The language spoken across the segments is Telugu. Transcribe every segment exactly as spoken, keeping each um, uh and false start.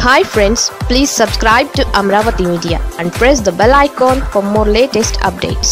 Hi friends, please subscribe to Amravati Media and press the bell icon for more latest updates.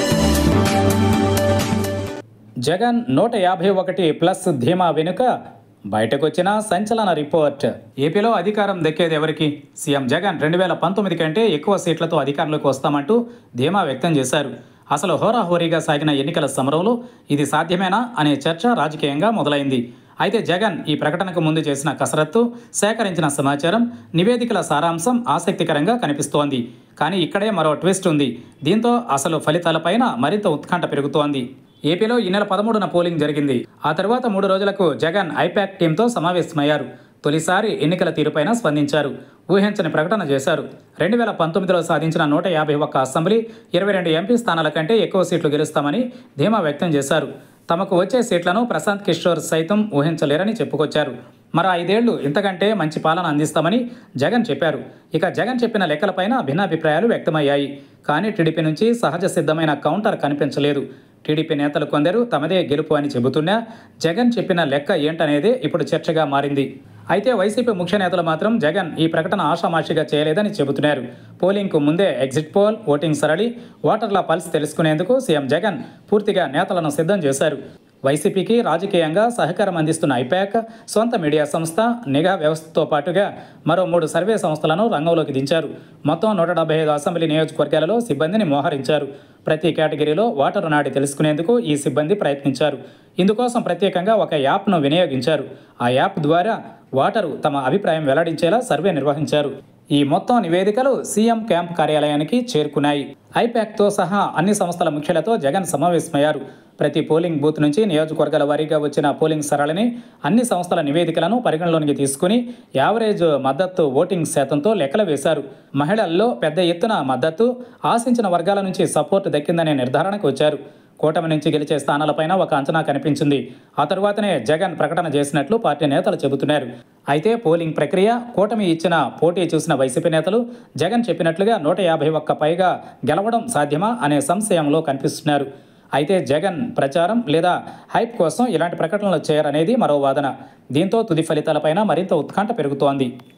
Jagan నూట యాభై ఒకటి ప్లస్ ధీమా వెనుక బయటకొచ్చిన సంచలన రిపోర్ట్. ఏపీలో అధికారం దక్కేది ఎవరికి? సీఎం జగన్ రెండు వేల పంతొమ్మిది కంటే ఎక్కువ సీట్లతో అధికారంలోకి వస్తామంటూ ధీమా వ్యక్తం చేశారు. అసలు హోరాహోరీగా సాగిన ఎన్నికల సమరంలో ఇది సాధ్యమేనా అనే చర్చ రాజకీయంగా మొదలైంది. అయితే జగన్ ఈ ప్రకటనకు ముందు చేసిన కసరత్తు, సేకరించిన సమాచారం, నివేదికల సారాంశం ఆసక్తికరంగా కనిపిస్తోంది. కానీ ఇక్కడే మరో ట్విస్ట్ ఉంది. దీంతో అసలు ఫలితాలపైన మరింత ఉత్కంఠ పెరుగుతోంది. ఏపీలో ఈ నెల పదమూడున పోలింగ్ జరిగింది. ఆ తర్వాత మూడు రోజులకు జగన్ ఐపాక్ టీంతో సమావేశమయ్యారు. తొలిసారి ఎన్నికల తీరుపైన స్పందించారు. ఊహించని ప్రకటన చేశారు. రెండు వేల పంతొమ్మిదిలో సాధించిన నూట యాభై ఒక్క అసెంబ్లీ, ఇరవై రెండు ఎంపీ స్థానాల కంటే ఎక్కువ సీట్లు గెలుస్తామని ధీమా వ్యక్తం చేశారు. తమకు వచ్చే సీట్లను ప్రశాంత్ కిషోర్ సైతం ఊహించలేరని చెప్పుకొచ్చారు. మరో ఐదేళ్లు ఇంతకంటే మంచి పాలన అందిస్తామని జగన్ చెప్పారు. ఇక జగన్ చెప్పిన లెక్కలపైన భిన్నాభిప్రాయాలు వ్యక్తమయ్యాయి. కానీ టీడీపీ నుంచి సహజ సిద్ధమైన కౌంటర్ కనిపించలేదు. టీడీపీ నేతలు కొందరు తమదే గెలుపు అని చెబుతున్నా జగన్ చెప్పిన లెక్క ఏంటనేదే ఇప్పుడు చర్చగా మారింది. అయితే వైసీపీ ముఖ్య నేతలు మాత్రం జగన్ ఈ ప్రకటన ఆషామాషిగా చేయలేదని చెబుతున్నారు. పోలింగ్కు ముందే ఎగ్జిట్ పోల్, ఓటింగ్ సరళి, ఓటర్ల పల్స్ తెలుసుకునేందుకు సీఎం జగన్ పూర్తిగా నేతలను సిద్ధం చేశారు. వైసీపీకి రాజకీయంగా సహకారం అందిస్తున్న ఐపాక్, సొంత మీడియా సంస్థ, నిఘా వ్యవస్థతో పాటుగా మరో మూడు సర్వే సంస్థలను రంగంలోకి దించారు. మొత్తం నూట డెబ్బై ఐదు అసెంబ్లీ నియోజకవర్గాలలో సిబ్బందిని మోహరించారు. ప్రతి కేటగిరీలో ఓటరు నాడి తెలుసుకునేందుకు ఈ సిబ్బంది ప్రయత్నించారు. ఇందుకోసం ప్రత్యేకంగా ఒక యాప్ను వినియోగించారు. ఆ యాప్ ద్వారా ఓటరు తమ అభిప్రాయం వెల్లడించేలా సర్వే నిర్వహించారు. ఈ మొత్తం నివేదికలు సీఎం క్యాంప్ కార్యాలయానికి చేరుకున్నాయి. ఐపాక్తో సహా అన్ని సంస్థల ముఖ్యులతో జగన్ సమావేశమయ్యారు. ప్రతి పోలింగ్ బూత్ నుంచి నియోజకవర్గాల వారీగా వచ్చిన పోలింగ్ సరళిని, అన్ని సంస్థల నివేదికలను పరిగణలోనికి తీసుకుని యావరేజ్ మద్దతు ఓటింగ్ శాతంతో లెక్కలు వేశారు. మహిళల్లో పెద్ద ఎత్తున మద్దతు, ఆశించిన వర్గాల నుంచి సపోర్ట్ దక్కిందనే నిర్ధారణకు వచ్చారు. కూటమి నుంచి గెలిచే స్థానాలపైన ఒక అంచనా కనిపించింది. ఆ తరువాతనే జగన్ ప్రకటన చేసినట్లు పార్టీ నేతలు చెబుతున్నారు. అయితే పోలింగ్ ప్రక్రియ, కూటమి ఇచ్చిన పోటీ చూసిన వైసీపీ నేతలు జగన్ చెప్పినట్లుగా నూట యాభై ఒక్క పైగా గెలవడం సాధ్యమా అనే సంశయంలో కనిపిస్తున్నారు. అయితే జగన్ ప్రచారం లేదా హైప్ కోసం ఇలాంటి ప్రకటనలు చేయరనేది మరో వాదన. దీంతో తుది ఫలితాలపైన మరింత ఉత్కంఠ పెరుగుతోంది.